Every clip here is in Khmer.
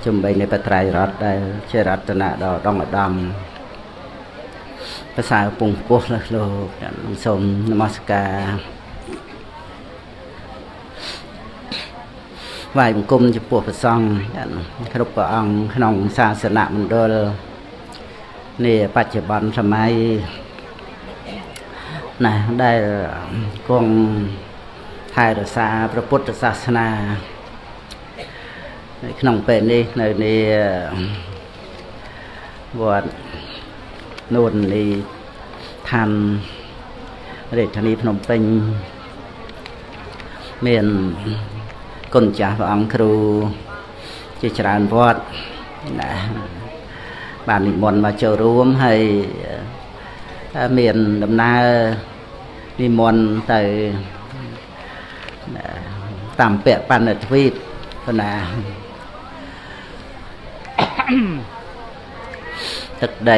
chuẩn bịในปัจจัยรัฐได้เชื่อรัตนะดอกดองดำภาษาปุ่งพวกโลกสมนมัสการไหว้บุญกุมจะปวดประซองครบพระองค์ขนมศาสนามันโดยนี่ปัจจุบันสมัยนะได้กองไทยรักษาพระพุทธศาสนาขนมเป็นนี่ในนี้วัดนู่นนี่ทันเรศนีพนมเป็นเมียนคนจ่าพระองค์ครูจิตรานวัดนะบ้านนิมนต์มาเจอร่วมให้เมียนดำนานิมนต์แต่ตามเปียปันทวีปขณะตึกใด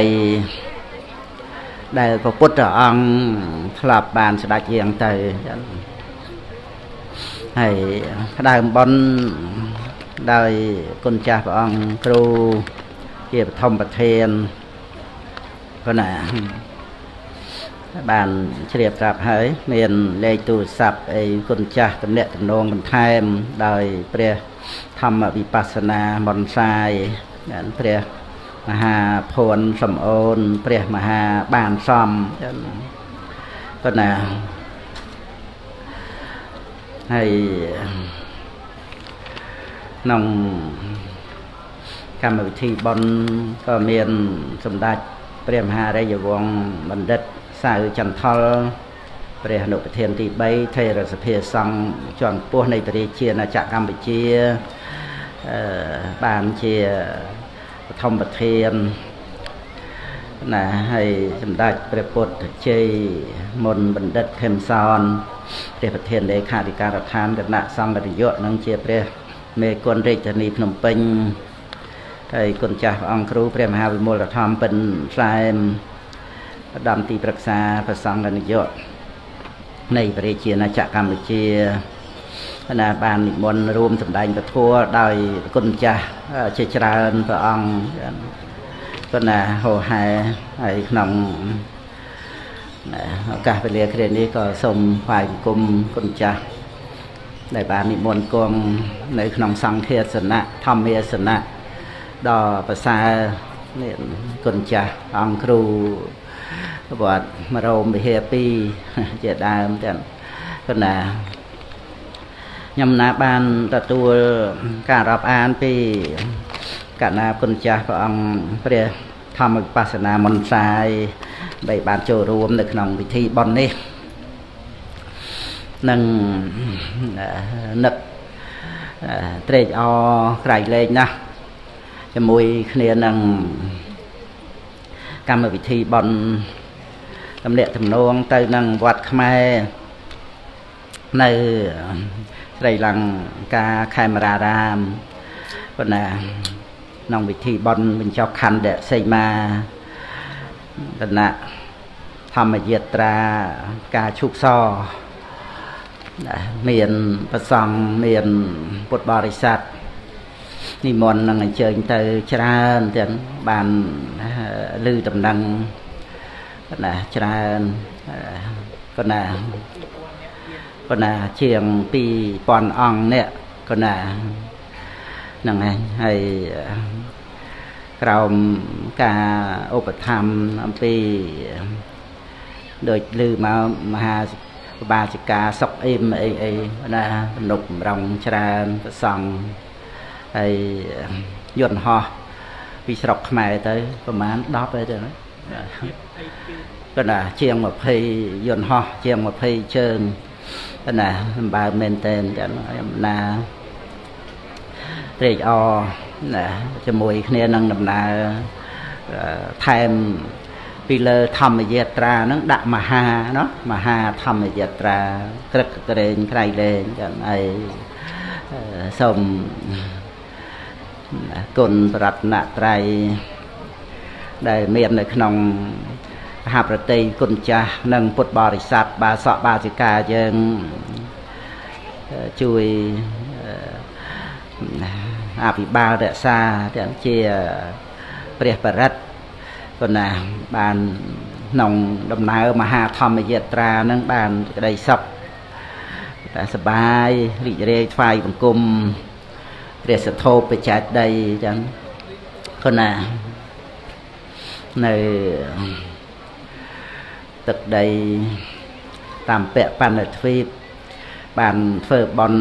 ได้พระพุทธองค์คลับบานสดักเยียงใจให้ได้บนได้คนจ่าพระองค์ครูเกี่ยวกับธรรมประเทศขณะบานเฉียบกลับให้เมียนเลยตูสับไอ้คนจ่าตำเนะตำนงมันไทมได้เปรียธรรมวิปัสสนาบอนไซนั่นเปรียมหาพลสมโอนเปรียมหาบานซอมก็น่ะให้น้องกรรมวิธีบอนก็เมียนสมดัติเปรียมหาได้อยู่วงบัณฑิตสายจันทร์เปรียหนุประเทศที่ใบไทยรัสเพียสังจอนพวกในประเทศเชียนาจากกัมพูชีบานเชียธรรมประเทศนะให้สมดัติเปรียปดเชยมนบัณฑิตเทมซอนเปรียประเทศเลขาธิการรัฐทานกันนะสังกัดยศนังเชียเปรียเมกวนเรจนีพนมเพ็งไอ้คนจ่าองครูเปรียมหาวิมลธรรมเป็นสายดำตีปรักษาประสังกันยศในประเทศเชียนาจากกัมพูชีขณะบานมนรวมสำได้ประทัวได้คนจ่าเชจราญพระองค์ก็น่ะโหหายไอ้ขนมโอกาสไปเรียนเรียนนี้ก็ส่งฝ่ายกรมคนจ่าได้บานนิมนต์กองในขนมสังเทศนะธรรมเทศนะดอภาษาเนี่ยคนจ่าองครูบวชมาเราไปเฮปีเจดาเหมือนกันก็น่ะยำนาบานตะตัวการรับอ่านปีการนาคนจ่าพระองค์เพื่อทำวิปัสสนามนสายใบบานโจรวมในขนมพิธีบอนนี่นั่งนึกเตะอใครเลยนะจะมวยเคลียร์นั่งกรรมวิธีบอนตำเนะตำนงเตยนั่งวัดขมายในไรหลังกาไคมารารามก็น่ะน้องวิธีบอนเป็นเจ้าคันเดะใส่มาก็น่ะธรรมเยตรากาชุกซอเมียนประสังเมียนปุตบริษัทนิมนต์นั่งเชิญเตยชราเตียนบานลือตำนังก็น่ะชราก็น่ะเชียงปีปอนอ่องเนี่ยก็น่ะนั่งให้เราการอุปธรรมปีโดยลือมามหาบาสิกาสกเอ็มไอ้นะหนุกรองชราประสังไอ้ยนต์ห่อวิสระขมายtớiประมาณ10ไปเท่านั้นก็น่ะเชียงมาเพยยนต์ห่อเชียงมาเพยเชิงก็น่ะบาเมนเทนกันน่ะเตะอน่ะจะมวยเนี่ยนั่งดำนาไทม์ปีเลธรรมเยตรานั่งดะมหาเนาะมหาธรรมเยตรากระกระเรนใครเลนกันไอ้สมกลปรัตนไตรได้เมียนในขนมหาประเทศกุญจานั่งพุทธบริษัทบาสะบาสิกายังช่วยអភិបាលរក្សាទាំងជាព្រះបរិត្តប៉ុន្តែបានក្នុងដំណើរមហាធម្មយាត្រានឹងបានក្តីសុខតែសបាយរីករាយថ្វាយបង្គំព្រះសទ្ធោបច្ច័យដីចឹងប៉ុន្តែនៅទឹកដីតាមពាក់បណ្ឌទ្វីបបានធ្វើបន់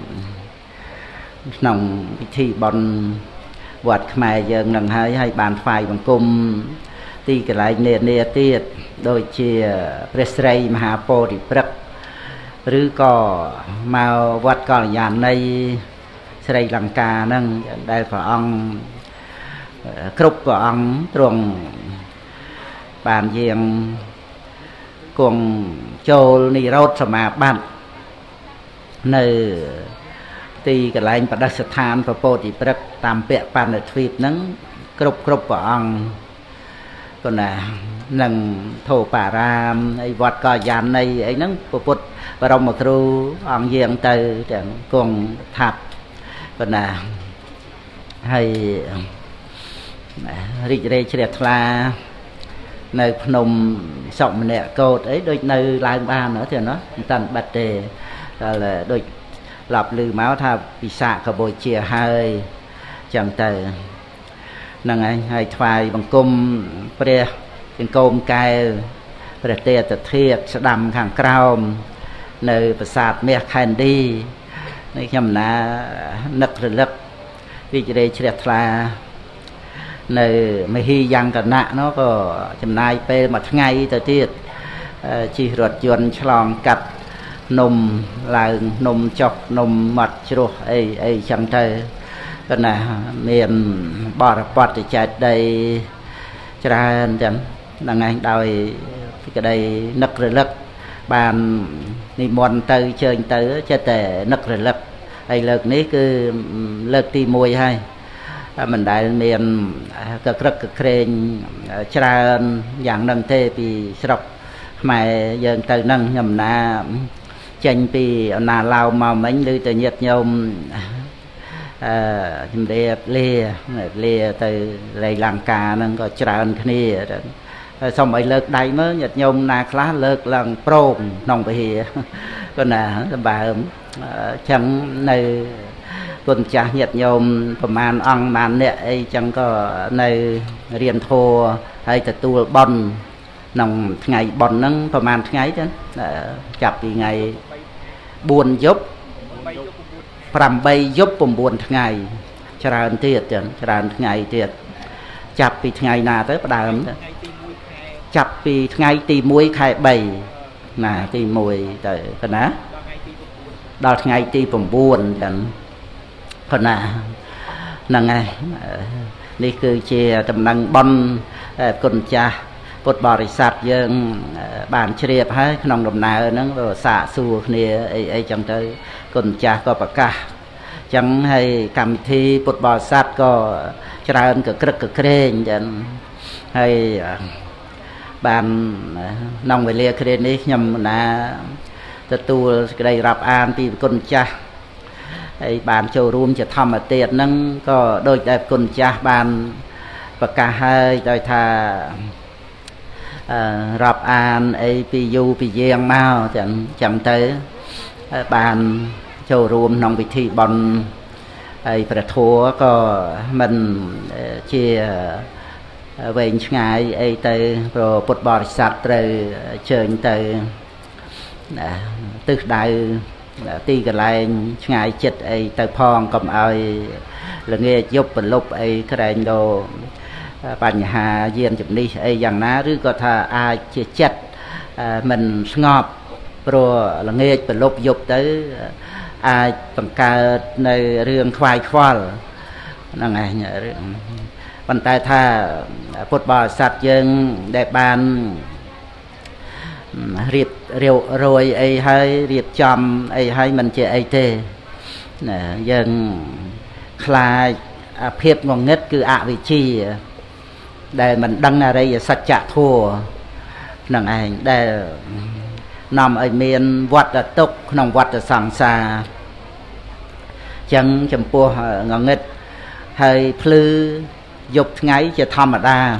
ក្នុងពិធីបន់វត្តខ្មែរយើងនឹងហើយបានថ្វាយបង្គំទីកន្លែងនានាទៀតដូចជាព្រះស្រីមហាពោធិព្រឹក្សឬក៏មកវត្តកល្យាណីស្រីលង្កាហ្នឹងដែលព្រះអង្គគ្រប់ព្រះអង្គទ្រង់បានយាងគង់ចូលនិរោធសមាបត្តិនៅទីកន្លែងបដិស្ថានព្រះពោធិព្រឹក្សតាមពាក់បណ្ឌទ្វីបហ្នឹងគ្រប់ព្រះអង្គក៏ណានឹងធោបារាមអីវត្តកល្យាណីអីហ្នឹងពុទ្ធបរមគ្រូអង្គយាងទៅទាំងគង់ថាប់ក៏ណាហើយរីករាយជ្រះថ្លានៅភ្នំសុមនគោតអីដូចនៅឡើងបានទេណាមិនតាន់បាត់ទេតែដូចឡប់ឮមកថាពិសាកបុជាហើយចឹងទៅហ្នឹងហើយថ្វាយបង្គំព្រះចង្កូមកែវព្រះទេតធាតុស្ដាំខាងក្រោមនៅប្រាសាទមាសខែនឌីនេះខ្ញុំណានឹករលឹករីករាយជ្រះថ្លានៅមហីយ៉ាងកណៈនោះក៏ចំណាយពេលមួយថ្ងៃទៅទៀតជិះរថយន្តឆ្លងកាត់នំឡើងនំចុះនំមាត់ជ្រោះអីចឹងទៅក៏ណាមានបរិបត្តិចេតដីច្រើនចឹងហ្នឹងឯងដោយក្តីនឹករលឹកបាននិមន្តទៅជើញទៅចិត្តតែនឹករលឹកហើយលើកនេះគឺលើកទី1ហើយមិនដែលមានកក្រឹកកក្រែងច្រើនយ៉ាងហ្នឹងទេពីស្រុកខ្មែរយើងទៅហ្នឹងខ្ញុំណាចេញពីអណាឡៅមកមិញឬទៅញាតិញោមជំរាបលាទៅរៃលង្កាហ្នឹងក៏ច្រើនគ្នាសូមឲ្យលើកដៃមើលញាតិញោមណាខ្លះលើកឡើងប្រងក្នុងវិហារក៏ណាសម្បើមចឹងនៅគុណចាស់ញាតិញោមប្រមាណអង្គប្រមាណអ្នកអីចឹងក៏នៅរៀនធម៌ហើយទទួលបុណ្យក្នុងថ្ងៃបុណ្យហ្នឹងប្រមាណថ្ងៃចឹងចាប់ពីថ្ងៃ4យប់8យប់9ថ្ងៃច្រើនទៀតចឹងច្រើនថ្ងៃទៀតចាប់ពីថ្ងៃណាទៅផ្ដើមទៅចាប់ពីថ្ងៃទី1ខែ3ណាទី1ទៅកណាដល់ថ្ងៃទី9ចឹងកណាហ្នឹងហើយនេះគឺជាដំណឹងបុណ្យគុណចាស់ពុទ្ធបរិស័ទយើងបានជ្រាបហើយក្នុងដំណើរហ្នឹងសាកសួរគ្នាអីចឹងទៅគុណចាស់ក៏ប្រកាសចឹងហើយកម្មវិធីពុទ្ធបរិស័ទក៏ច្រើនកក្រឹកកក្រែងចឹងហើយបានក្នុងវេលាគ្រានេះខ្ញុំណាទទួលសេចក្តីរាប់អានពីគុណចាស់ហើយបានចូលរួមជាធម្មទានហ្នឹងក៏ដូចដែលគុណចាស់បានប្រកាសហើយដោយថារាប់អានអីពីយូរពីយាងមកចឹងទៅបានចូលរួមក្នុងពិធីបុណ្យហើយព្រះធម៌ក៏មិនជាវែងឆ្ងាយអីទៅព្រោះពុទ្ធបរិស័ទត្រូវជើញទៅទិសដៅទីកន្លែងឆ្ងាយចិត្តអីទៅផងកុំឲ្យល្ងាចយប់ប្រលប់អីក្រែងលោបញ្ហាយានជំនិះអីយ៉ាងណាឬក៏ថាអាចជាចិត្តមិនស្ងប់ព្រោះល្ងាចប្រលប់យប់ទៅអាចបង្កើតនៅរឿងខ្វាយខ្វល់ហ្នឹងឯងរឿងប៉ុន្តែថាពុទ្ធបរិស័ទយើងដែលបានរៀបរយអីហើយរៀបចំអីហើយមិនជាអីទេណាយើងខ្លាចភាពងងឹតគឺអវិជ្ជាដែលមិនដឹងអរិយសច្ចធម៌ហ្នឹងឯងដែលនាំឲ្យមានវត្តទុក្ខក្នុងវត្តសង្សារចឹងចំពោះងងឹត hơi phư dục ngày chỉ thầm ở đa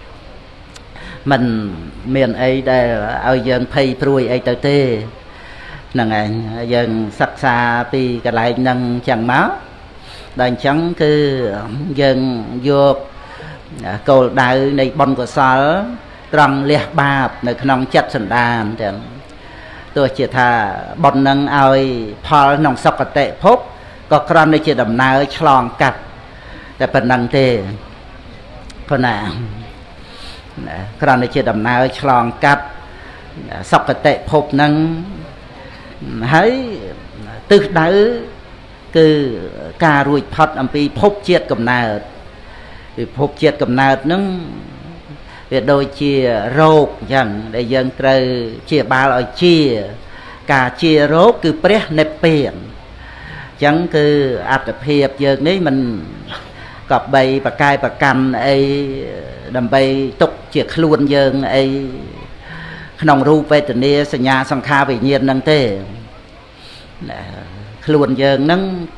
mình miền ấy đây ở dân phay pruy ấy tới tê nâng anh dân sắc xa pi cái lại nâng chẳng máu đàn chẳng cứ dân vô cầu đại này bon của sở trăng liệt baในขนมจัดสันดานตัวเจตาบนนังเอาพอหนองสกเตะพบก็ครามในเจดำนาฉลองกัดแต่เป็นนังเตคนน่ะครามในเจดำนาฉลองกัดสกเตะพบนังให้ตึกได้คือการรวยพัดอันปีพบเจียดกับนาพบเจียดกับนานั่งviệc đôi chia rốt dần để dân trời chia ba loại chia cả chia rốt cứ preh nếp biển chẳng cứ áp tập hiệp giờ này mình cọp bay và cai và cầm ấy đầm bay tục chiếc luôn dân ấy nòng ru về từ nia sân nhà song kha về nhiên năng thế luôn dân nâng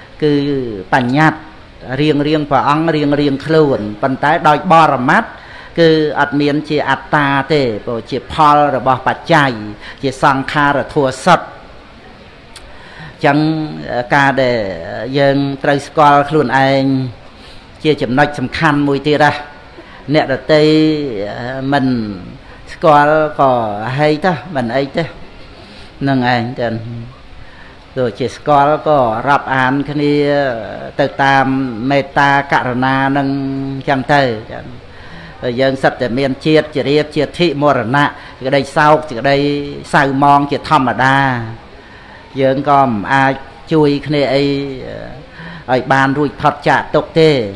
cứ bản nhạt riêng riêng và ăn riêng riêng luôn bàn tay đòi bò rầm mắtคืออัดเมียนจีอัตตาเตโปจีพอลระบอบปัจจัยจีสังขารทัวสัตจังการเดยังไตรสกอลคลุนเองจีจำนวนสำคัญมวยตีระเนี่ยเราเตมันสกอลก็ให้ท่ามันไอ้เต้นั่งเองกันโดยจีสกอลก็รับอ่านคณีติดตามเมตตาการณานั่งจังเตกันdân sạch để miền chiết chỉ riêng chiết thị mùa nạ cái đây sau chỉ đây sau mong chỉ thầm ở đa dân còn ai chui cái này ở bàn rùi thật chả tục thế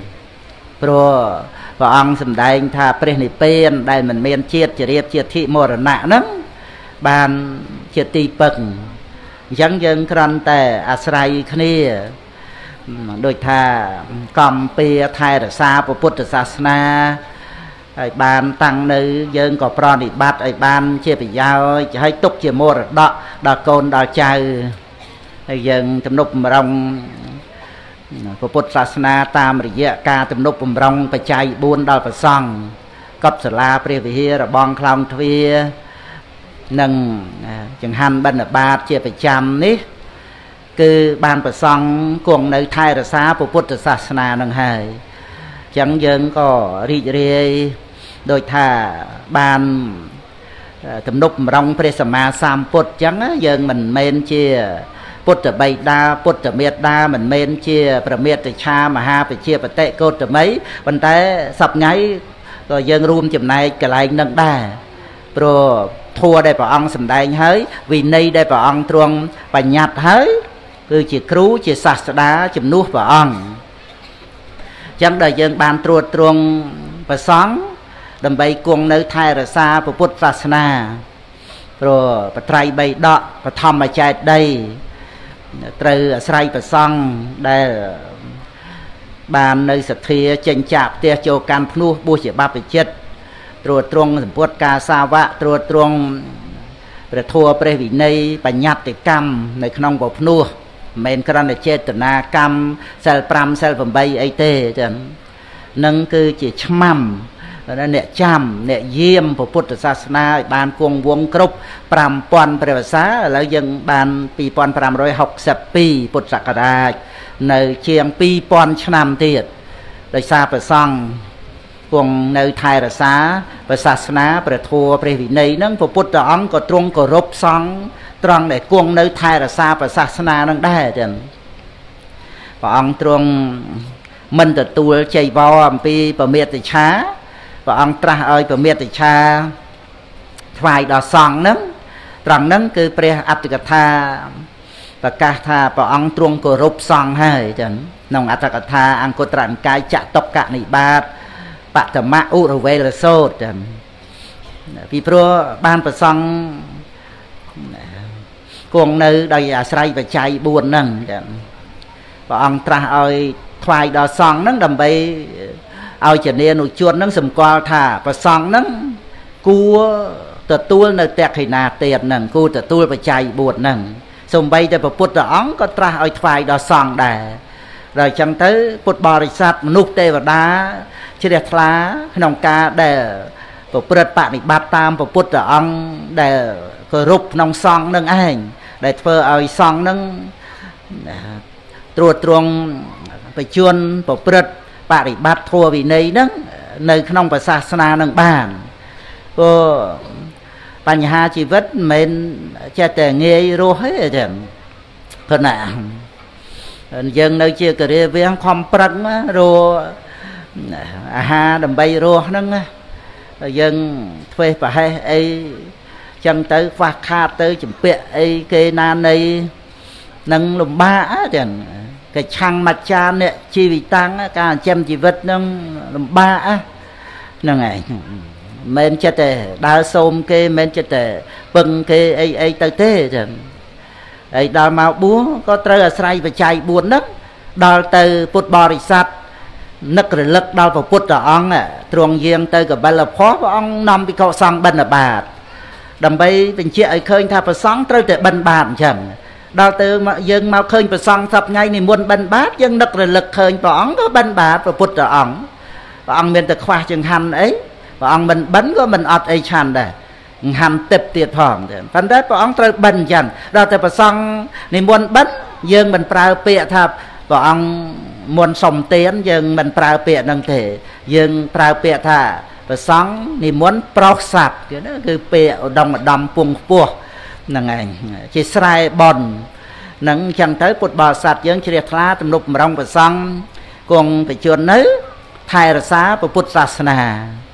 rồi và ông sầm đại thà prenipen đây mình miền chiết chỉ riêng chiết thị mùa nạ nắng bàn chiết tì bừng dân dân khănแต่อาศัยcái này đôi thà cầm pia thay để xa của Phậtศาสนาไอ้บ้านตั้งในยืนก็ปรนิบัติไอ้บ้านเชี่ยไปยาวจะให้ตุกเชี่ยโมรดะดอกโกนดอกใจไอ้ยืนจำนบมรงพระพุทธศาสนาตามระยะการจำนบมรงไปใจบุญดอกประซองกับสลาเปรียบเทียบองคลองทวีหนึ่งจังหันบรรณบาตเชี่ยไปจำนี่คือบ้านประซองกวงในไทยรักษาพระพุทธศาสนาหนึ่งให้จังยืนก็รีเรียโดยถ้าบานตำนบรองพระสัมมาสัมพุทธจังยืนมันเมนเชียพุทธใบดาพุทธเมตดามันเมนเชียประเมตชามหาไปเชียปเตะโกตไมวันแต่สับไงก็ยืนรวมจำนายกลายนั่งได้โปรทัวได้ปะองสำได้เฮ้ยวินัยได้ปะองตรวงปัญญาเฮ้ยคือจีครูจีศาสดาจำนุ่ปะองจังได้ยังบานตรวจตรงประสองดำใบกวงในไทยรักษาพระพุทธศาสนาโปรประไตรใบดอกประทอมมาใจได้ตรึอาศัยประสองได้บานในสัตย์เจนจับเตียโจการพนุบูชบาปิจิตตรวจตรงสมพุทธกาสาวะตรวจตรงประทัวประวินัยปัญญาติกรรมในขนมบพนุเมนกรณเจตนากรรมเซลปรามเซลผมใบไอเต้จันนั่นคือจีชมั่มแล้วเนี่ยจำเนี่ยเยี่ยมพระพุทธศาสนาบานกวงวงกรุบปรามปอนประวัติศาสตร์แล้วยังบานปีปอน360 ปีพุทธศักราชในเชียงปีปอนชนามเทียดโดยซาประซังกวงในไทยรักษาประศาสนาประทัวประวินัยนั่งพระพุทธองค์ก็ตรงก็รบซังตรงในกวงในไทยรักษาประศาสนานั่งได้จันพระองค์ตรงมันแต่ตัวใจบอมปีประเมติช้าพระองค์ตรัสเอาประเมติชาฝ่ายดอกซองนั้นตรงนั้นคือเปรียอัตถกถาประกาศธาพระองค์ตรงก็รบซองให้จันนองอัตถกถาอังกุตรันกายจะตกกะนิบาตปัตมะอุรเวลโซดจันพี่พระบ้านประซองกวงในโดยอาศัยปัจจัยบุญนั่งจันพระองค์ตรัสเอาฝ่ายดอกซองนั้นดำไปเอาเจเนียนุชวนนั้นสมกอลท่าประซองนั้นกูตะตัวในแตกให้นาเตียนนั่งกูตะตัวปัจจัยบุญนั่งสมใบแต่พระพุทธองค์ก็ตรัสเอาฝ่ายดอกซองได้โ rồi chẳng tới Phật bò rì sát nút tê và đá chứ đẹp lá nông ca để của Phật bạn bị bát tam của Phật ở ông để cơ rụp nông song nâng ảnh để phơ ở song nâng truột truông phải chuôn của Phật bạn bị bát thua vì này nâng nơi nông và xa xa nâng bàn của bạn nhà chỉ vất mình cha tè nghe rô hết rồi thật nè dân nơi chia cái viên không prăng rô ha đầm bay rô nâng dân thuê và hay ấy chân tới phát kha tới chụp bẹ ấy cái nan này nâng lùm ba chẳng cái chăng mặt cha nè chi vị tăng cả chém chỉ vật nâng lùm ba nâng này men chết tệ đa xôm cái men chết tệ bưng cái ấy tới thế chẳng ấy đào màu búa có trời ở say và chạy buồn đất đào từ Phật bò rì sát nức rồi lực đào vào Phật ở ông truồng giềng tới cái bài là phó của ông nằm bị cậu sang bên ở bạt đầm bay bên chị ấy khơi thà phải sáng tới để bên bạt chẳng đào từ mà dân mau khơi phải sáng sập ngay này muốn bên bát dân nức rồi lực khơi vào ông có bên bạt và Phật ở ông và ông bên từ khoa chừng hành ấy và ông mình bắn có mình ọt ấy chăn đây hành tiếp tiệt hỏng phần đất ông tới bên chẳng đào từ phải sáng này muốn bắn dân mình prao bịa thạp và ông muốn sống tiến dân mình prao bịa nâng thể dân prao bịa thà và sáng thì muốn prao sạch cái đóคือเปะดำปุงปัวนั่นไงchỉ sai bòn nâng chẳng tới Phật bò sạch dân chỉ đẹp lá tầm lục mà rong và sáng cùng phải chuồn nữ thay ra xá của Phậtศาสนา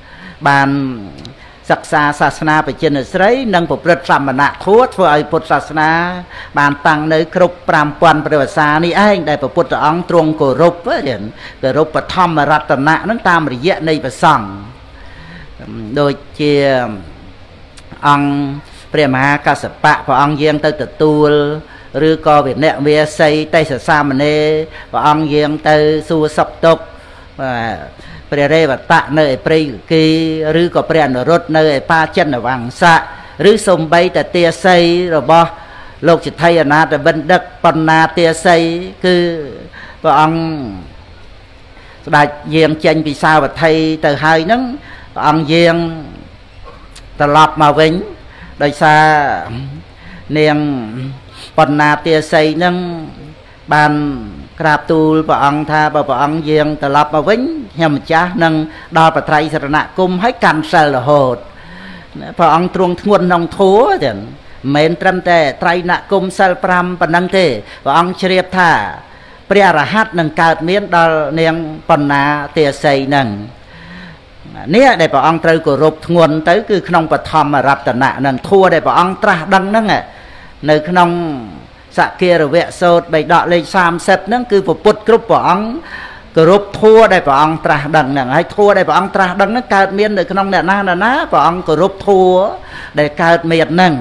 bànศักษาศาสนาไปเจนสไรนั่งปฏิบัติธรรมนะทั่วทั่วไอพุทธศาสนาบานตังในครบปรามปวนปฏิบัติศาสนี่เองได้พระพุทธองค์ตรงกรุบเห็นกรุบปฐมรัตนะนั่งตามระยะในประสังโดยเชี่ยองเปรียมหากัสปะพระองค์เยียงเตตตูลหรือก็เวียนเนเวียไซไตสสามเนพระองค์เยียงเตสูสับตกเปรียเรวัตะเนยเปรีกีหรือก็เปรียนรถเนยป้าเจนวังสะหรือสมใบแต่เตียไซเราบอกโลกจิตไทยนาแต่บันดักปนนาเตียไซคือพระองค์ได้เยียงเจนปีศาจไทยแต่ไฮนั้นพระองค์เยียงตลอดมาเว้นโดยซาเนียงปนนาเตียไซนั้นบานกราบตูลพระองค์ท่าพระองค์เยียงตลอดมาเว้นยามจ้านั่งดอลปไตรสรณะกุมให้กันเสลโหดพระองค์ตรวงทวนนองทัวเด่นเมนตรำแต่ไตรณะกุมเสลปรำปนังเตพระองค์เชียบท่าเปรียรหัสนังเกิดเมียนดอลเนียงปนาเตียไซนังเนี่ยได้พระองค์ตรึกรบทวนเต๋อคือขนมปฐมรัตนะนังทัวได้พระองค์ตรัสดังนั่งในขนมสักเกรเวโสดใบดอกเลยสามเสร็จนั่นคือพระพุทธกรุ๊ปพระองค์กรุ๊ปทัวได้พระองค์ตรัสดังนั่งให้ทัวได้พระองค์ตรัสดังนั่นเกิดเมียนในขนมเนี่ยนะพระองค์กรุ๊ปทัวได้เกิดเมียนนั่ง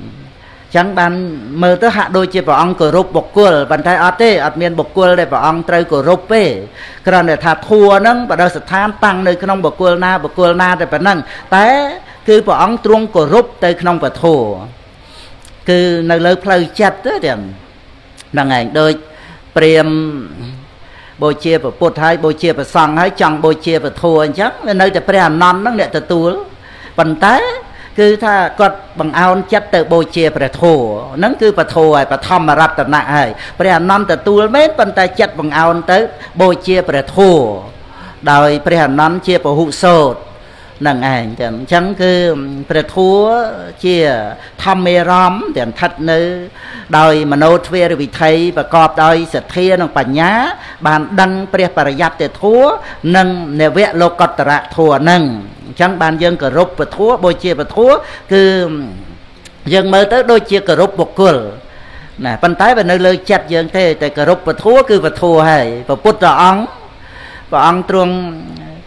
chẳng bàn mơ tới hạ đôi chia vào ông cổ rục bọc quơ bàn tay ở đây ở miền bọc quơ đây vào ông trai cổ rục về cái này thà thua nâng và đâu sẽ tham tăng nơi không bọc quơ na để phải nâng té cứ vào ông trung cổ rục tới không phải thua cứ nơi lời plei chặt đó điểm đằng này đôi priêm bồi chia vào bột hay bồi chia vào sòng hay chẳng bồi chia vào thua chắc nơi để priêm non nó để từ túi bàn tayคือถ้ากดบังเอาจัดเตอโบเชียประโถนั่นคือประโถประทอมรัตนะให้ประหารนอนแต่ตัวเม็ดปันแต่จัดบังเอาเตอโบเชียประโถโดยประหารนอนเชียประหุโสดนั่งเองแต่ฉันคือประโถเชียทำเมรอมแต่ทัดเนื้อโดยมโนทเวรวิไทยประกอบโดยสัตเทียนปัญญาบานดังเปรียบประยัดแต่ทัวนั่งเนเวโลกตระทัวนั่งchẳng bàn dân cờ rụp và thua bồi chia và thua cứ dân mơ tới đôi chia cờ rụp một cờ nè pan tái và nơi lời chặt dân thế tại cờ rụp và thua cứ và thua hay và bút ra ông truông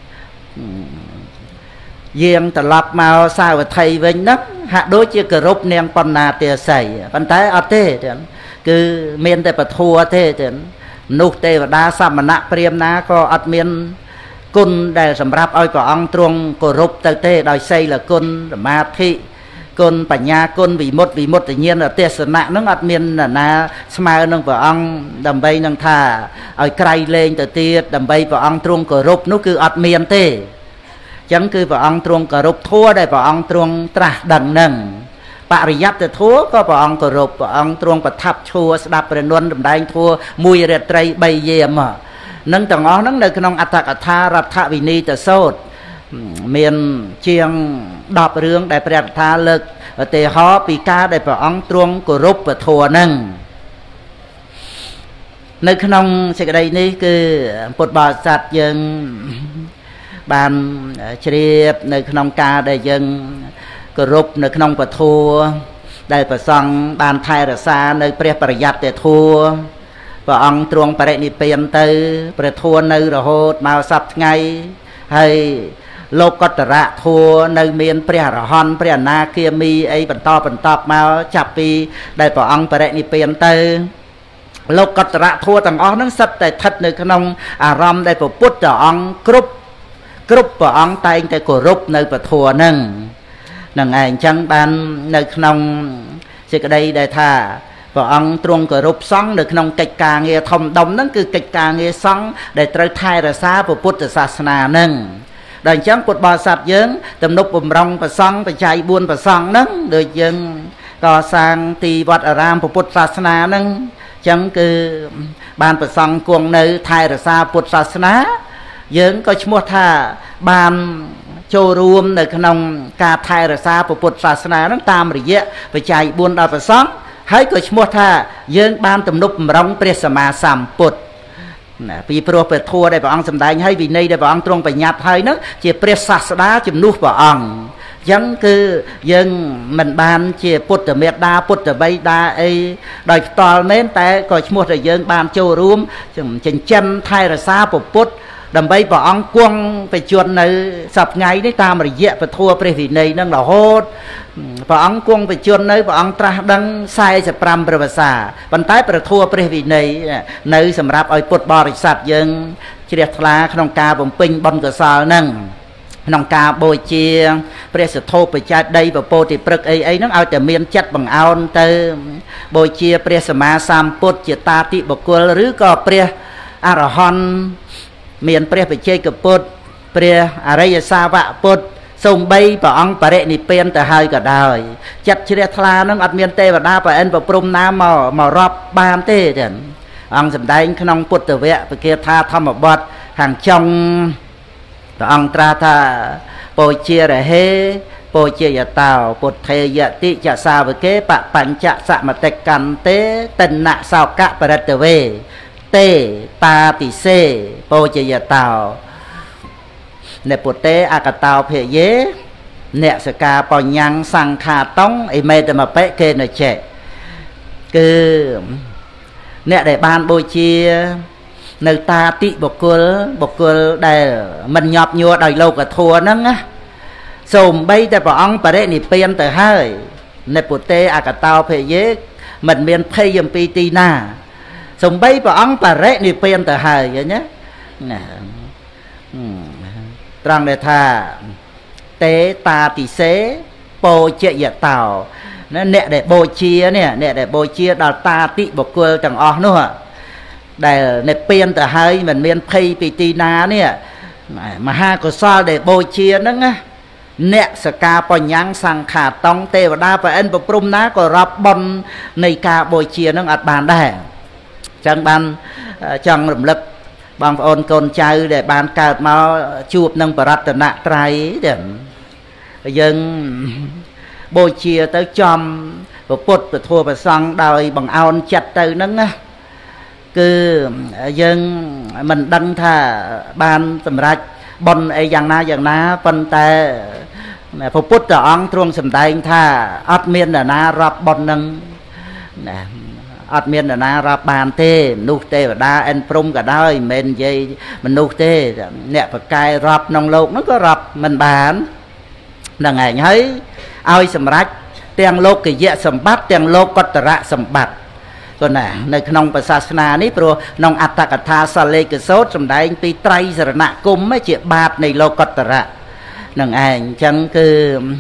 riêng tập lập màu sao và thầy với nấc hạ đôi chia cờ rụp nèm pan nà tia sảy pan tái ở thế cứ miền tại và thua thế nụ tê và đa sam mà nạ priêm ná có ở miềnคุณได้สำหรับเอาพระองค์ตรงกรุบเตเต้โดยใส่ละคุณสมาธิគុណបញ្ញាគុណវិមុតវិមុតញ្ញាណទេសនៈហ្នឹងអត់មានណាស្មើនឹងព្រះអង្គដើម្បីនឹងថាឲ្យក្រៃលែងទៅទៀតដើម្បីព្រះអង្គទ្រង់គោរពនោះគឺអត់មានទេអញ្ចឹងគឺព្រះអង្គទ្រង់គោរពធម៌ដែលព្រះអង្គទ្រង់ត្រាស់ដឹងហ្នឹងបរិយត្តិធម៌ក៏ព្រះអង្គគោរពព្រះអង្គទ្រង់ប្រថាប់ឈួរស្ដាប់ព្រះនន្ទសម្ដែងធម៌មួយរាត្រី3យាមនឹងទាំងអស់ហ្នឹងនៅក្នុងអត្ថកថារដ្ឋវិនីតសូត្រមានជាង10រឿងដែលព្រះថាលើកឧទាហរណ៍ពីការដែលព្រះអង្គទ្រង់គោរពពធហ្នឹងនៅក្នុងសេចក្តីនេះគឺពុទ្ធបរិស័ទយើងបានជ្រាបនៅក្នុងការដែលយើងគោរពនៅក្នុងពធដែលព្រះសង្ឃបានថែរក្សានៅព្រះបរិយត្តិធម៌ព្រះអង្គទ្រង់បរិនិព្វានទៅព្រះធម៌នៅរហូតមកសប្តាហ៍ថ្ងៃហើយលោកកតរៈធัวនៅមានព្រះអរហន្តព្រះអនាគាមីអីបន្តមកចាប់ពីដែលព្រះអង្គបរិនិព្វានទៅលោកកតរៈធัวទាំងអស់ហ្នឹងសិតតែស្ថិតនៅក្នុងអារម្មណ៍ដែលព្រះពុទ្ធអង្គគ្រប់ព្រះអង្គតែងតែគោរពនៅពធហ្នឹងហ្នឹងឯងអញ្ចឹងបាននៅក្នុងសេចក្តីដែលថាព្រះអង្គទ្រង់គោរពសង្ឃនៅក្នុងកិច្ចការងារធំដុំហ្នឹងគឺកិច្ចការងារសង្ឃដែលត្រូវថែរក្សាពុទ្ធសាសនាហ្នឹងដល់អញ្ចឹងពុទ្ធបរិស័ទយើងទំនុកបំរុងប្រសង់បច្ច័យ4ប្រសង់ហ្នឹងដូចយើងកសាងទីវត្តអារាមពុទ្ធសាសនាហ្នឹងអញ្ចឹងគឺបានប្រសង់គង់នៅថែរក្សាពុទ្ធសាសនាយើងក៏ឈ្មោះថាបានចូលរួមនៅក្នុងការថែរក្សាពុទ្ធសាសនាហ្នឹងតាមរយៈបច្ច័យ4ដល់ប្រសង់ហើយក៏ឈ្មោះថាយើងបានទំនុកបំរុងព្រះសម្មាសម្ពុទ្ធពីព្រោះព្រះធម៌ដែលព្រះអង្គសម្ដែងហើយវិន័យដែលព្រះអង្គទ្រង់បញ្ញត្តិហើយនោះជាព្រះសាស្តាជំនួសព្រះអង្គអញ្ចឹងគឺយើងមិនបានជាពុទ្ធមេត្តាពុទ្ធបិតាអីដោយផ្ទាល់មែនតែក៏ឈ្មោះតែយើងបានចូលរួមចិញ្ចឹមថែរក្សាពុទ្ធដើម្បីព្រះអង្គគង់បច្ចុប្បន្ននៅសប្តាហ៍នេះតាមរយៈពធព្រះវិន័យនឹងរហូតព្រះអង្គគង់បច្ចុប្បន្ននៅព្រះអង្គត្រាស់ដឹង45ព្រះវស្សាប៉ុន្តែព្រះធម៌ព្រះវិន័យនៅសម្រាប់ឲ្យពុទ្ធបរិស័ទយើងជ្រះថ្លាក្នុងការបំពេញបុណ្យកុសលហ្នឹងក្នុងការបូជាព្រះសទ្ធោបច្ច័យដីពពោធិព្រឹកអីហ្នឹងឲ្យតែមានចិត្តបង្អោនទៅបូជាព្រះសម្មាសម្ពុទ្ធជាតាតិបុគ្គលឬក៏ព្រះអរហន្តមានព្រះបច្ចេកពុទ្ធព្រះអរិយសាវកពុទ្ធសូម្បីព្រះអង្គបរិនិព្វានទៅហើយក៏ដោយចិត្តជ្រះថ្លានឹងអត់មានទេវតាប្រអិនប្រព្រំណាមករាប់បានទេចឹងអង្គសម្ដែងក្នុងពុទ្ធវគ្គពគាថាធម្មបទខាងចុងព្រះអង្គត្រាស់ថាពោជារហេពោជាយតោពុទ្ធេយតិចសាវកេបបញ្ចសមតិកន្ទេតិណសោកៈបរិតវេទេតាតិសេពោជាយតោនេពុទេអកតោភយេអ្នកសកាបញ្ញាំងសង្ខាតងអិមេតមបិកេនចេគឺអ្នកដែលបានបូជានៅតាតិបុគ្គលដែលមិនញាប់ញ័រដោយលោកធម៌ហ្នឹងណាសូម្បីតែព្រះអង្គបរិនិព្វានទៅហើយនេពុទេអកតោភយេមិនមានភ័យអំពីទីណាសំបីព្រះអង្គបរិនិព្វានទៅហើយឃើញណាត្រង់ដែលថាទេតាតិសេពោជយតោអ្នកដែលបូជានេះអ្នកដែលបូជាដល់តាតិបុគ្គលទាំងអស់នោះដែលនិព្វានទៅហើយមិនមានភ័យពីទីណានេះមហាកុសលដែលបូជាហ្នឹងណាអ្នកសកាបញ្ញាំងសង្ខាតងទេវតាប្រអិនប្រព្រំណាក៏រាប់បុណ្យនៃការបូជាហ្នឹងអត់បានដែរចឹងបានចង់រំលឹកបងប្អូនកូនចៅដែលបានកើតមកជួបនឹងបរតនត្រ័យយើងបូជាទៅចំពុទ្ធពធប្រសង់ដោយបង្អោនចិត្តទៅហ្នឹងណាគឺយើងមិនដឹងថាបានសម្រេចបុណ្យអីយ៉ាងណាប៉ុន្តែព្រះពុទ្ធអង្គទ្រង់សម្ដែងថាអត់មាននរណារាប់បុណ្យហ្នឹងណាអត់មាននរណារាប់បានទេមនុស្សទេវតាអិនព្រំក៏ដោយមិនមែននិយាយមនុស្សទេអ្នកប្រកែរាប់ក្នុងលោកហ្នឹងក៏រាប់មិនបានហ្នឹងឯងហើយឲ្យសម្រេចទាំងលោកយៈសម្បត្តិទាំងលោកកតរៈសម្បត្តិក៏ណានៅក្នុងព្រះសាសនានេះព្រោះក្នុងអត្តកថាសាលេកសោតសម្ដែងពីត្រៃសរណគមជាបាតនៃលោកកតរៈនឹងឯងអញ្ចឹងគឺ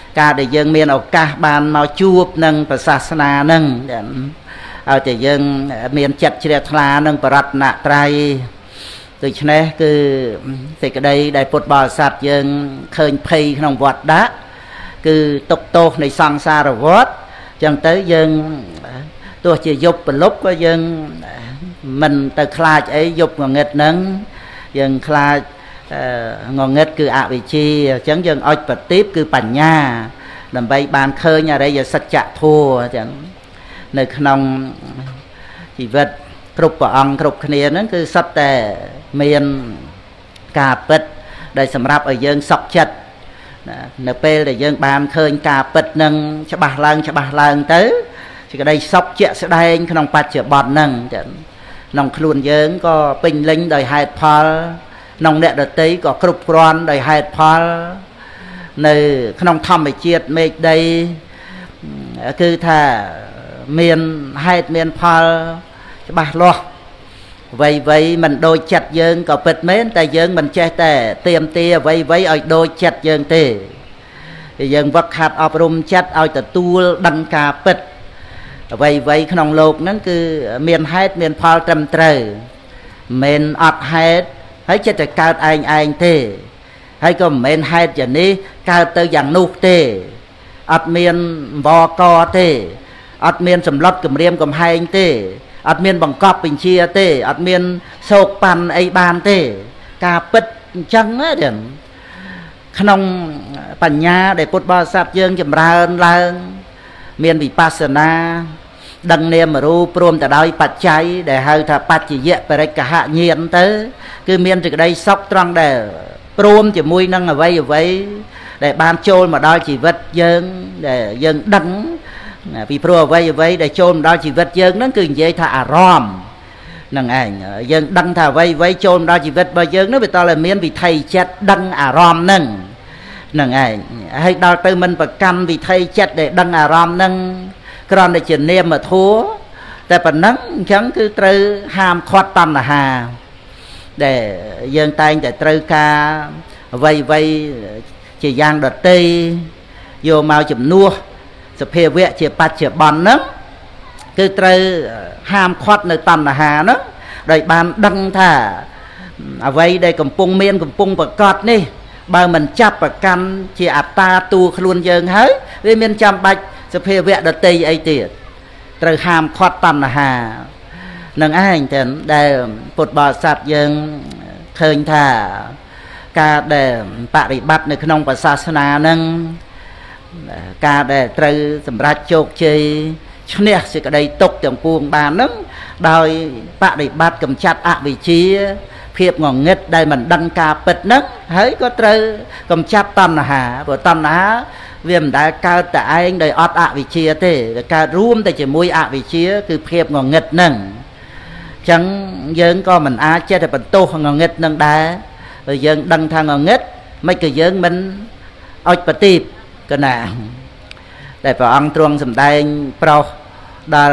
ការដែលយើងមានឱកាសបានមកជួបនឹងព្រះសាសនានឹងឲ្យតែយើងមានចិត្តជ្រះថ្លានឹងបរតនត្រ័យដូច្នេះគឺសេចក្តីដែលពុទ្ធបរិស័ទយើងឃើញភ័យក្នុងវត្តដាក់គឺទុកទោសនៃសង្សារវដ្តចឹងទៅយើងទោះជាយប់ប្រលប់ក៏យើងមិនទៅខ្លាចអីយប់ងងឹតហ្នឹងយើងខ្លាចងងឹតគឺអវិជ្ជាអញ្ចឹងយើងអុចប្រទីបគឺបញ្ញាដើម្បីបានឃើញអរិយសច្ចធម៌អញ្ចឹងនៅក្នុងជីវិតគ្រប់ព្រះអង្គគ្រប់គ្នាហ្នឹងគឺសុទ្ធតែមានការពិតដែលសម្រាប់ឲ្យយើងសុខចិត្តនៅពេលដែលយើងបានឃើញការពិតនឹងច្បាស់ឡើងទៅសេចក្តីសុខជាក់ស្ដែងក្នុងបច្ចុប្បន្នហ្នឹងចឹងក្នុងខ្លួនយើងក៏ពេញលេញដោយហេតុផលក្នុងអ្នកដទៃក៏គ្រប់គ្រាន់ដោយហេតុផលនៅក្នុងធម្មជាតិមេឃដីគឺថាមានហេតុមានផលច្បាស់លាស់អ្វីមិនដូចចិត្តយើងក៏ពិតមែនតែយើងមិនចេះតែទៀមទាអ្វីឲ្យដូចចិត្តយើងទេយើងវឹកហាត់អប់រំចិត្តឲ្យទទួលដឹងការពិតអ្វីក្នុងโลกហ្នឹងគឺមានហេតុមានផលត្រឹមត្រូវមិនអត់ហេតុហើយចិត្តតែកើតឯងទេហើយក៏មិនមែនហេតុយ៉ាងនេះកើតទៅយ៉ាងនោះទេអត់មានវកទេអត់មានសម្លុតគម្រាមកំហែងទេអត់មានបង្កប់បញ្ជាទេអត់មានសោកប៉ាន់អីបានទេការពិតអញ្ចឹងណាចឹងក្នុងបញ្ញាដែលពុទ្ធបរិស័ទយើងចម្រើនឡើងមានវិបស្សនាដឹងនាមរូបព្រមទៅដោយបច្ច័យដែលហៅថាបច្ចយៈបរិក្ខហញាណទៅគឺមានសេចក្តីសុខត្រង់ដែលព្រមជាមួយនឹងអ្វីដែលបានចូលមកដល់ជីវិតយើងដែលយើងដឹងពីព្រោះអ្វីដែលចូលមកដល់ជីវិតយើងហ្នឹងគឺនិយាយថាអារម្មណ៍ហ្នឹងឯងយើងដឹងថាអ្វីចូលមកដល់ជីវិតរបស់យើងហ្នឹងវាតើមានវិថីចិត្តដឹងអារម្មណ៍ហ្នឹងឯងហើយដល់ទៅមិនប្រកាន់វិថីចិត្តដែលដឹងអារម្មណ៍ហ្នឹងគ្រាន់តែជានាមធัวតែប៉ុណ្ណឹងអញ្ចឹងគឺត្រូវហាមឃាត់តណ្ហាដែលយើងតែងតែត្រូវការអ្វីជាយ៉ាងដទៃយកមកជំនួសសភាវៈជាបច្ចុប្បន្នហ្នឹងគឺត្រូវហាមឃាត់នៅតណ្ហាហ្នឹងដោយបានដឹងថាអ្វីដែលកំពុងមានកំពុងប្រកបនេះបើមិនចាប់ប្រកាន់ជាអត្តាតួខ្លួនយើងហើយវាមានចាំបាច់សភាវៈដទៃអីទៀតត្រូវហាមឃាត់តណ្ហានឹងឯងតែដែលពុទ្ធបរិស័ទយើងឃើញថាការដែលបរិបត្តិនៅក្នុងព្រះសាសនាហ្នឹងការដែលត្រូវសម្រេចជោគជ័យឈ្នះសេចក្តីទុក្ខទាំងពួងបានហ្នឹងដោយបរិបត្តិកម្ចាត់អវិជ្ជាភាពងងឹតដែលមិនដឹងការពិតហ្នឹងហើយក៏ត្រូវកម្ចាត់តណ្ហាព្រោះតណ្ហាវាមិនដែលកើតតែឯងដោយអត់អវិជ្ជាទេតែកើតរួមតែជាមួយអវិជ្ជាគឺភាពងងឹតហ្នឹងអញ្ចឹងយើងក៏មិនអាចចេះតែបន្ទោសងងឹតនឹងដែរបើយើងដឹងថាងងឹតមិនក៏យើងមិនអុចប្រទីបកណាតែព្រះអង្គទ្រង់សម្ដែងប្រោសដល់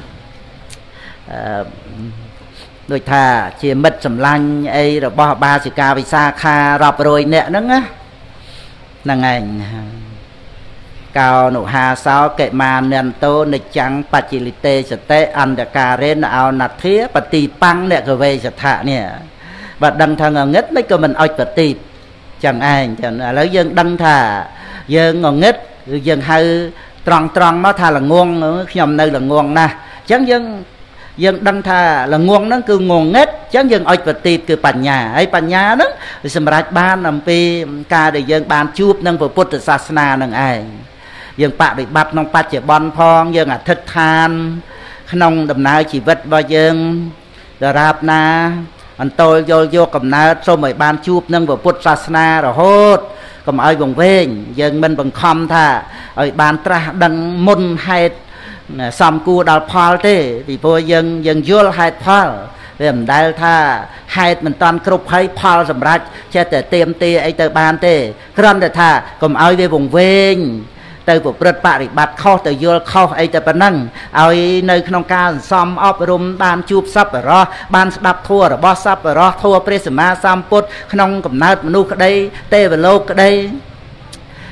ដូចថាជាមិត្តសម្លាញ់អីរបស់បាសិកាវិសាខារាប់រយនាក់ហ្នឹងណាហ្នឹងឯងកោនុហាសោកិមានន្តោនិច្ចាំងបច្ចិលិតេសតិអន្តការេនអោណធាបតិបាំងអ្នកកវេសថៈនេះបើដឹងថាងងឹតមិនក៏មិនអុចប្រទីបចឹងឯងចឹងឥឡូវយើងដឹងថាយើងងងឹតឬយើងហៅត្រង់មកថាល្ងងខ្ញុំនៅល្ងងណាស់ចឹងយើងដឹងថាល្ងងហ្នឹងគឺងងឹតចឹងយើងអុចប្រទីបគឺបញ្ញាហើយបញ្ញាហ្នឹងសម្រាប់បានអំពីការដែលយើងបានជួបនឹងពុទ្ធសាសនានឹងឯងយើងបដិបត្តិក្នុងបច្ចុប្បន្នផងយើងអធិដ្ឋានក្នុងដំណើរជីវិតរបស់យើងដរាបណាអន្តលយល់យកកំណើតសូមឲ្យបានជួបនឹងពុទ្ធសាសនារហូតកុំឲ្យវង្វេងយើងមិនបង្ខំថាឲ្យបានត្រាស់ដឹងមុនហេតុសំគួរដល់ផលទេពីព្រោះយើងយល់ហេតុផលវាមិនដែលថាហេតុមិនតាន់គ្រប់ហើយផលសម្រាប់ចេះតែទៀមទាអីទៅបានទេគ្រាន់តែថាកុំឲ្យវាវង្វេងទៅប្រព្រឹត្តបរិបត្តិខុសទៅយល់ខុសអីទៅប៉ុណ្ណឹងឲ្យនៅក្នុងការសន្សំអប់រំបានជួបសប្បុរសបានស្ដាប់ធម៌របស់សប្បុរសធម៌ព្រះសម្មាសម្ពុទ្ធក្នុងកំណើតមនុស្សក្តីទេវលោកក្តី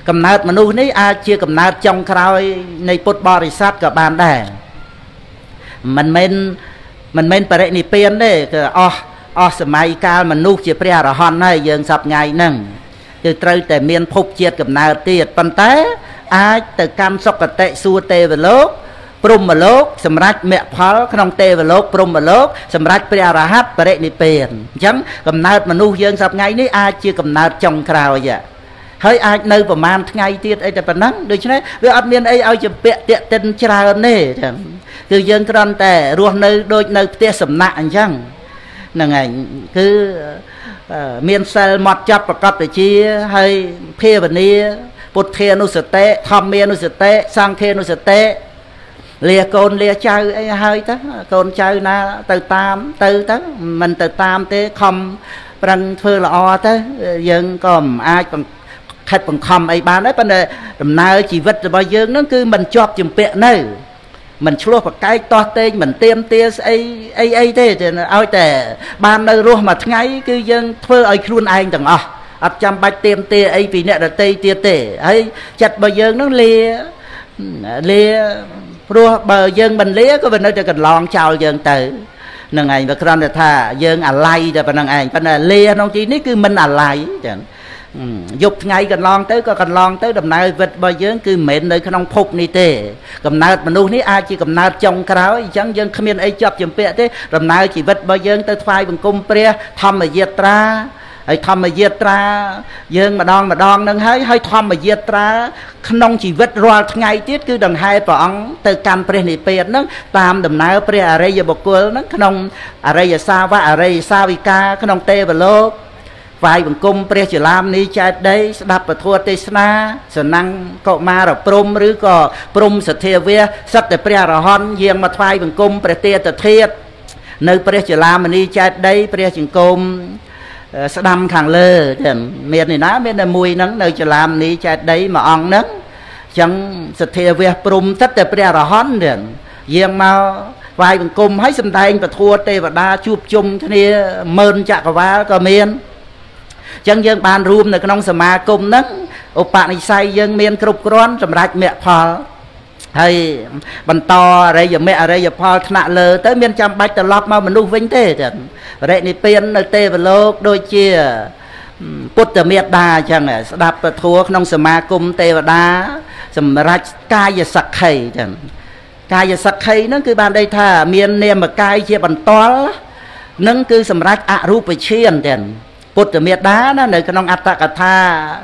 កំណើតមនុស្សនេះអាចជាកំណើតចុងក្រោយនៃពុទ្ធបរិស័ទក៏បានដែរមិនមែនបរិនិព្វានទេគឺអស់សម័យកាលមនុស្សជាព្រះអរហន្តហើយយើងសពថ្ងៃហ្នឹងគឺត្រូវតែមានភពជាតិកំណើតទៀតប៉ុន្តែអាចទៅកម្មសុគតិសួគ៌ទេវលោកព្រហ្មលោកសម្រាប់មគ្គផលក្នុងទេវលោកព្រហ្មលោកសម្រាប់ព្រះអរហន្តបរិនិព្វានអញ្ចឹងកំណើតមនុស្សយើងសប្តាហ៍ថ្ងៃនេះអាចជាកំណើតចុងក្រោយហើយអាចនៅប្រហែលថ្ងៃទៀតអីតែប៉ុណ្ណឹងដូច្នេះវាអត់មានអីឲ្យជាពាក់តាក់ទិនច្រើនទេចឹងគឺយើងគ្រាន់តែរស់នៅដូចនៅផ្ទះសំណាក់អញ្ចឹងហ្នឹងឯងគឺមានសិលម៉ត់ចត់ប្រកបវិជ្ជាហើយភាវនាពុទ្ធានុសតិធម្មានុសតិសង្ឃានុសតិលាកូនលាចៅអីហើយទៅកូនចៅណាទៅតាមទៅមិនទៅតាមទេខំប្រឹងធ្វើល្អទៅយើងក៏មិនអាចខិតបង្ខំអីបានដែរប៉ុន្តែដំណើរជីវិតរបស់យើងហ្នឹងគឺមិនជាប់ជំពាក់នៅមិនឆ្លោះប្រកែកតោះតេងមិនទៀមទាស្អីទេឲ្យតែបាននៅរស់មួយថ្ងៃគឺយើងធ្វើឲ្យខ្លួនឯងទាំងអស់អត់ចាំបាច់ទៀមទាអីពីអ្នកដទៃទៀតទេហើយចិត្តរបស់យើងហ្នឹងលាព្រោះបើយើងមិនលាក៏វានៅតែកន្លងចោលយើងទៅនឹងឯងវាគ្រាន់តែថាយើងអាឡ័យតែប៉ុណ្្នឹងឯងប៉ុន្តែលាក្នុងទីនេះគឺមិនអាឡ័យចឹងយប់ថ្ងៃកន្លងទៅក៏កន្លងទៅដំណើរជីវិតរបស់យើងគឺមិនមែននៅក្នុងភពនេះទេកំណើតមនុស្សនេះអាចជាកំណើតចុងក្រោយអញ្ចឹងយើងគ្មានអីជាប់ជំពាក់ទេដំណើរជីវិតរបស់យើងទៅថ្វាយបង្គំព្រះធម្មយាត្រាហើយធម្មយាត្រាយើងម្ដងនឹងហើយធម្មយាត្រាក្នុងជីវិតរាល់ថ្ងៃទៀតគឺដង្ហែព្រះអង្គទៅកាន់ព្រះនិព្វានហ្នឹងតាមដំណើរព្រះអរិយបុគ្គលហ្នឹងក្នុងអរិយសាវកអរិយសាវិកាក្នុងទេវលោកថ្វាយបង្គំព្រះចលាមនីចេតិយស្ដាប់ពធទេសនាសនាំងកុមារព្រំឬក៏ព្រំសទ្ធាវាសិតតែព្រះអរហន្តយាងមកថ្វាយបង្គំព្រះទេតធាតុនៅព្រះចលាមនីចេតិយព្រះចង្គមស្ដាំខាងលើចឹងមាននេះណាមានតែមួយហ្នឹងនៅចលាមនីចេតិយមួយអង្គហ្នឹងអញ្ចឹងសទ្ធាវាព្រំសិតតែព្រះអរហន្តចឹងយាងមកថ្វាយបង្គំហើយសម្ដែងពធទេវតាជួបជុំគ្នាម៉ឺនចក្រវាលក៏មានចឹងយើងបានរួមនៅក្នុងសមាគមហ្នឹងឧបនិស្ស័យយើងមានគ្រប់គ្រាន់សម្រាប់មគ្គផលហើយបន្តអរិយមគ្គអរិយផលថ្នាក់លើទៅមានចាំបាច់ត្រឡប់មកមនុស្សវិញទេចឹងបរិនិព្វាននៅទេវលោកដូចជាពុទ្ធមេត្តាអញ្ចឹងស្ដាប់ពធក្នុងសមាគមទេវតាសម្រាប់កាយសក្ខីចឹងកាយសក្ខីហ្នឹងគឺបានន័យថាមាននាមកាយជាបន្តនឹងគឺសម្រាប់អរូបឈានចឹងពុទ្ធមេត្តាណានៅក្នុងអត្តកថា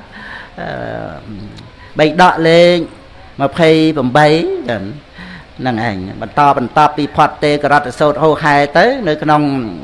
បៃដកលេខ28ចឹងហ្នឹងឯងបន្តពីផតទេករតសោតហោហែទៅនៅក្នុង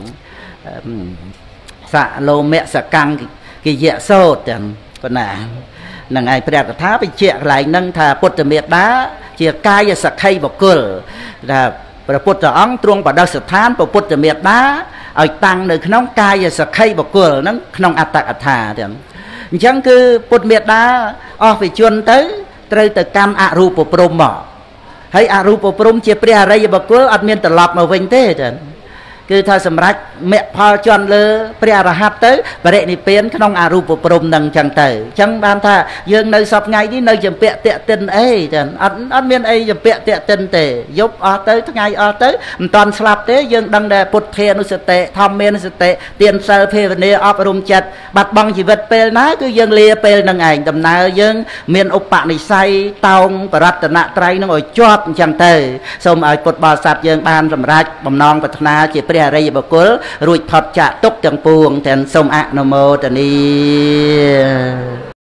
សលោមៈសកាំងគិយៈសោតចឹងប៉ុណ្ណាហ្នឹងឯងព្រះកថាបញ្ជាក់កន្លែងហ្នឹងថាពុទ្ធមេត្តាជាកាយសក្ខីបុគ្គលថាព្រះពុទ្ធអង្គទ្រង់បដិស្ថានព្រះពុទ្ធមេត្តាឲ្យតាំងនៅក្នុងកាយសក្ខីបុគ្គលហ្នឹងក្នុងអត្តកថាចឹងអញ្ចឹងគឺពុទ្ធមេត្តាអស់វិជនទៅត្រូវទៅកម្មអរូបព្រំមកហើយអរូបព្រំជាព្រះអរិយបុគ្គលអត់មានត្រឡប់មកវិញទេចឹងគឺថាសម្រាប់មគ្គផលជន់លើព្រះអរហន្តទៅបរិនិព្វានក្នុងអរូបព្រំនឹងចឹងទៅអញ្ចឹងបានថាយើងនៅសពថ្ងៃនេះនៅចម្ពាក់តាក់ទិនអីចឹងអត់មានអីចម្ពាក់តាក់ទិនទេយប់អស់ទៅថ្ងៃអស់ទៅមិនតាន់ស្លាប់ទេយើងដឹងតែពុទ្ធានុសតិធម្មានុសតិទានសិលភាវនាអប់រំចិត្តបាត់បង់ជីវិតពេលណាគឺយើងលាពេលនឹងឯងដំណើរយើងមានឧបនិស្ស័យតោងបរតនត្រ័យនឹងឲ្យជាប់អញ្ចឹងទៅសូមឲ្យពុទ្ធបរិស័ទយើងបានសម្រេចបំណងប្រាថ្នាជាព្រះអរិយបុគ្គលរួចផុតចាកទុក្ខទាំងពួងទាំងសូមអនុមោទនា